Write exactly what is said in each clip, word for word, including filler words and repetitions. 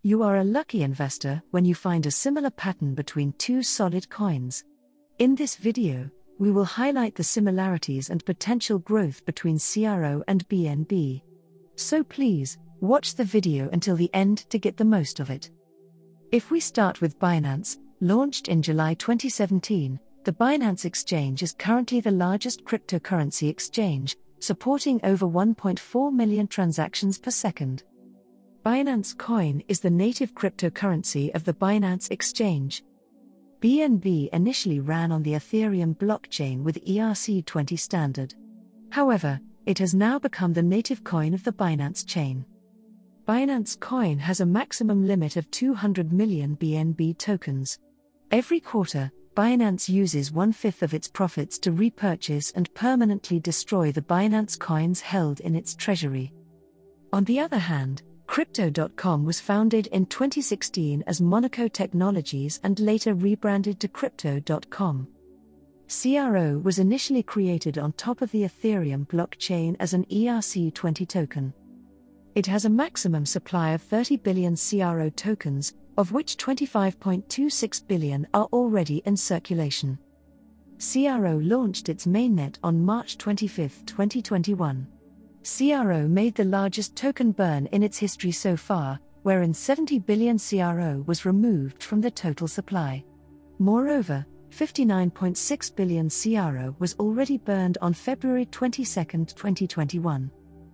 You are a lucky investor when you find a similar pattern between two solid coins. In this video, we will highlight the similarities and potential growth between C R O and B N B. So please, watch the video until the end to get the most of it. If we start with Binance, launched in July twenty seventeen, the Binance Exchange is currently the largest cryptocurrency exchange, supporting over one point four million transactions per second. Binance Coin is the native cryptocurrency of the Binance Exchange. B N B initially ran on the Ethereum blockchain with E R C twenty standard. However, it has now become the native coin of the Binance chain. Binance Coin has a maximum limit of two hundred million B N B tokens. Every quarter, Binance uses one-fifth of its profits to repurchase and permanently destroy the Binance coins held in its treasury. On the other hand, Crypto dot com was founded in twenty sixteen as Monaco Technologies and later rebranded to Crypto dot com. C R O was initially created on top of the Ethereum blockchain as an E R C twenty token. It has a maximum supply of thirty billion C R O tokens, of which twenty-five point two six billion are already in circulation. C R O launched its mainnet on March twenty-fifth, twenty twenty-one. C R O made the largest token burn in its history so far, wherein seventy billion C R O was removed from the total supply. Moreover, fifty-nine point six billion C R O was already burned on February twenty-second, twenty twenty-one.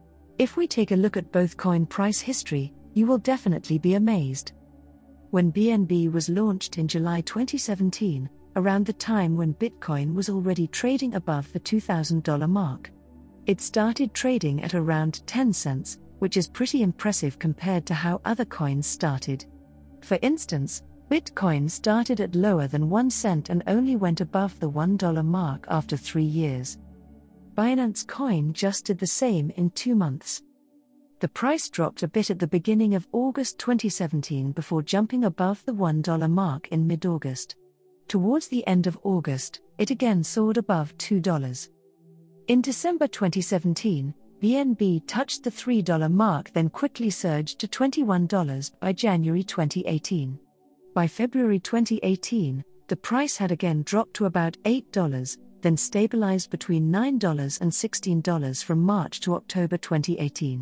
If we take a look at both coin price history, you will definitely be amazed. When B N B was launched in July twenty seventeen, around the time when Bitcoin was already trading above the two thousand dollars mark, it started trading at around ten cents, which is pretty impressive compared to how other coins started. For instance, Bitcoin started at lower than one cent and only went above the one dollar mark after three years. Binance Coin just did the same in two months. The price dropped a bit at the beginning of August twenty seventeen before jumping above the one dollar mark in mid-August. Towards the end of August, it again soared above two dollars. In December twenty seventeen, B N B touched the three dollar mark, then quickly surged to twenty-one dollars by January twenty eighteen. By February twenty eighteen, the price had again dropped to about eight dollars, then stabilized between nine dollars and sixteen dollars from March to October twenty eighteen.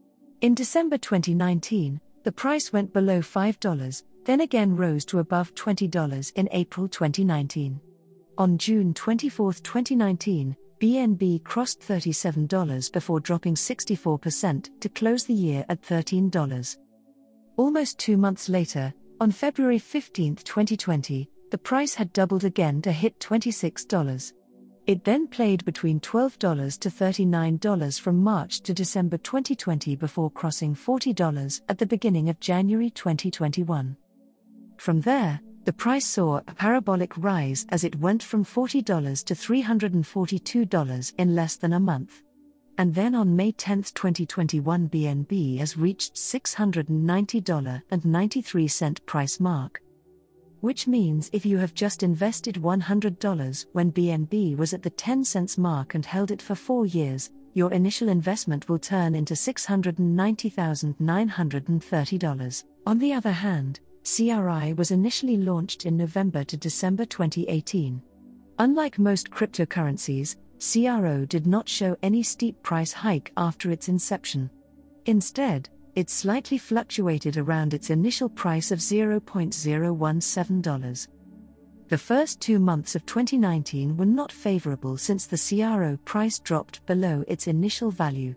In December twenty nineteen, the price went below five dollars, then again rose to above twenty dollars in April twenty nineteen. On June twenty-fourth, twenty nineteen, B N B crossed thirty-seven dollars before dropping sixty-four percent to close the year at thirteen dollars. Almost two months later, on February fifteenth, twenty twenty, the price had doubled again to hit twenty-six dollars. It then played between twelve dollars to thirty-nine dollars from March to December twenty twenty before crossing forty dollars at the beginning of January twenty twenty-one. From there, the price saw a parabolic rise as it went from forty dollars to three hundred forty-two dollars in less than a month. And then on May tenth, twenty twenty-one, B N B has reached six hundred ninety dollars and ninety-three cents price mark. Which means if you have just invested one hundred dollars when B N B was at the ten cents mark and held it for four years, your initial investment will turn into six hundred ninety thousand nine hundred thirty dollars. On the other hand, C R I was initially launched in November to December twenty eighteen. Unlike most cryptocurrencies, C R O did not show any steep price hike after its inception. Instead, it slightly fluctuated around its initial price of zero point zero one seven dollars. The first two months of twenty nineteen were not favorable since the C R O price dropped below its initial value.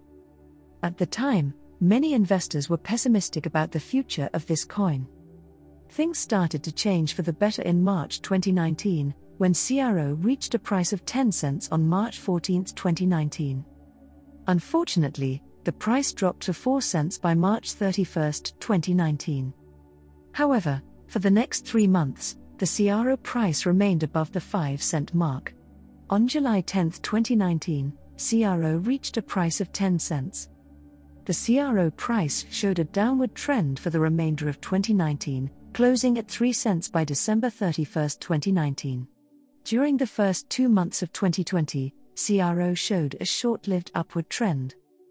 At the time, many investors were pessimistic about the future of this coin. Things started to change for the better in March twenty nineteen, when C R O reached a price of ten cents on March fourteenth, twenty nineteen. Unfortunately, the price dropped to four cents by March thirty-first, twenty nineteen. However, for the next three months, the C R O price remained above the five cent mark. On July tenth, twenty nineteen, C R O reached a price of ten cents. The C R O price showed a downward trend for the remainder of twenty nineteen, closing at three cents by December thirty-first, twenty nineteen. During the first two months of twenty twenty, C R O showed a short-lived upward trend.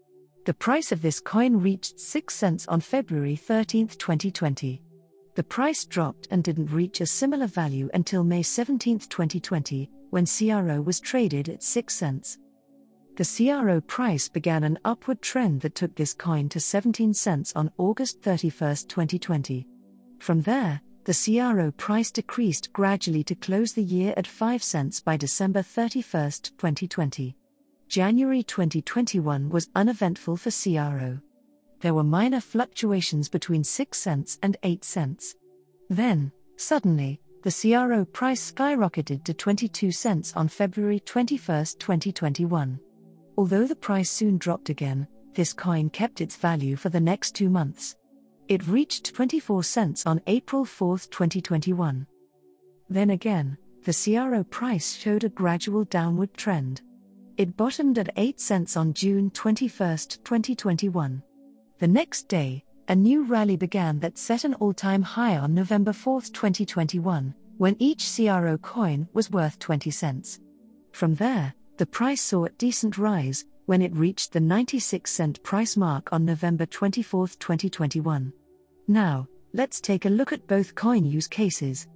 The price of this coin reached six cents on February thirteenth, twenty twenty. The price dropped and didn't reach a similar value until May seventeenth, twenty twenty, when C R O was traded at six cents. The C R O price began an upward trend that took this coin to seventeen cents on August thirty-first, twenty twenty. From there, the C R O price decreased gradually to close the year at five cents by December thirty-first, twenty twenty. January twenty twenty-one was uneventful for C R O. There were minor fluctuations between six cents and eight cents. Then, suddenly, the C R O price skyrocketed to twenty-two cents on February twenty-first, twenty twenty-one. Although the price soon dropped again, this coin kept its value for the next two months. It reached twenty-four cents on April fourth, twenty twenty-one. Then again, the C R O price showed a gradual downward trend. It bottomed at eight cents on June twenty-first, twenty twenty-one. The next day, a new rally began that set an all-time high on November fourth, twenty twenty-one, when each C R O coin was worth twenty cents. From there, the price saw a decent rise, when it reached the ninety-six cent price mark on November twenty-fourth, twenty twenty-one. Now, let's take a look at both coin use cases.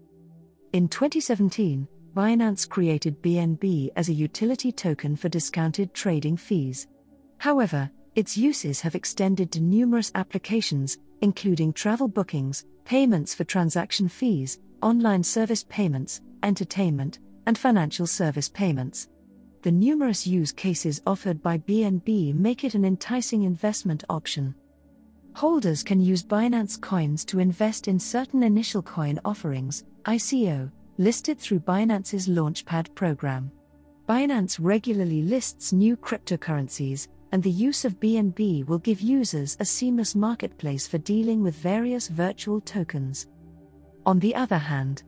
In twenty seventeen, Binance created B N B as a utility token for discounted trading fees. However, its uses have extended to numerous applications, including travel bookings, payments for transaction fees, online service payments, entertainment, and financial service payments. The numerous use cases offered by B N B make it an enticing investment option. Holders can use Binance coins to invest in certain initial coin offerings, I C O, listed through Binance's Launchpad program. Binance regularly lists new cryptocurrencies, and the use of B N B will give users a seamless marketplace for dealing with various virtual tokens. On the other hand,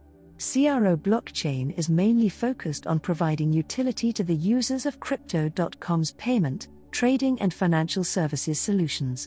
C R O blockchain is mainly focused on providing utility to the users of Crypto dot com's payment, trading and financial services solutions.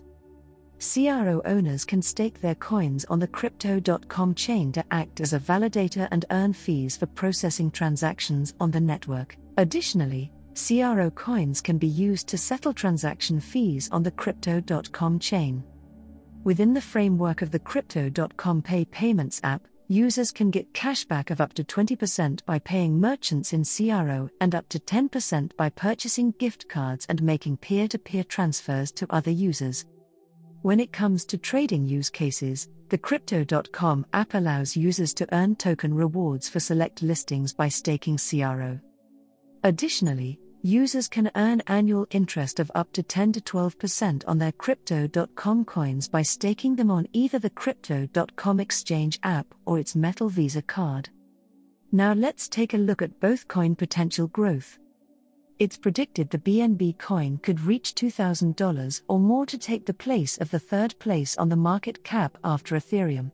C R O owners can stake their coins on the Crypto dot com chain to act as a validator and earn fees for processing transactions on the network. Additionally, C R O coins can be used to settle transaction fees on the Crypto dot com chain. Within the framework of the Crypto dot com Pay Payments app, users can get cashback of up to twenty percent by paying merchants in C R O and up to ten percent by purchasing gift cards and making peer-to-peer transfers to other users. When it comes to trading use cases, the Crypto dot com app allows users to earn token rewards for select listings by staking C R O. Additionally, users can earn annual interest of up to ten to twelve percent on their Crypto dot com coins by staking them on either the Crypto dot com exchange app or its Metal Visa card. Now let's take a look at both coin potential growth. It's predicted the B N B coin could reach two thousand dollars or more to take the place of the third place on the market cap after Ethereum.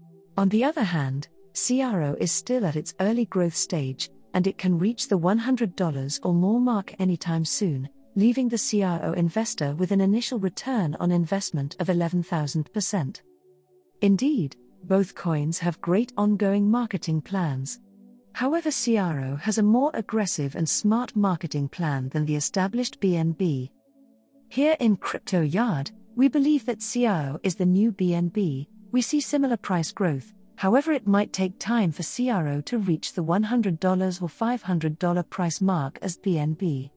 On the other hand, C R O is still at its early growth stage, and it can reach the one hundred dollars or more mark anytime soon, leaving the C R O investor with an initial return on investment of eleven thousand percent. Indeed, both coins have great ongoing marketing plans. However, C R O has a more aggressive and smart marketing plan than the established B N B. Here in Crypto Yard, we believe that C R O is the new B N B. We see similar price growth. However, it might take time for C R O to reach the one hundred dollars or five hundred dollars price mark as B N B.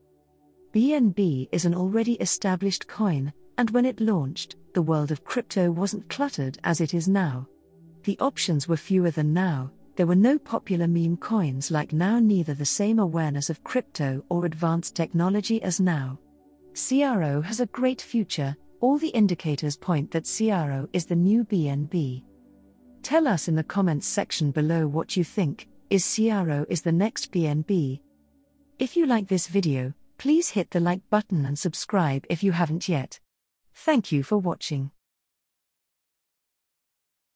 B N B is an already established coin, and when it launched, the world of crypto wasn't cluttered as it is now. The options were fewer than now. There were no popular meme coins like now, neither the same awareness of crypto or advanced technology as now. C R O has a great future. All the indicators point that C R O is the new B N B. Tell us in the comments section below what you think. Is C R O is the next B N B? If you like this video, please hit the like button and subscribe if you haven't yet. Thank you for watching.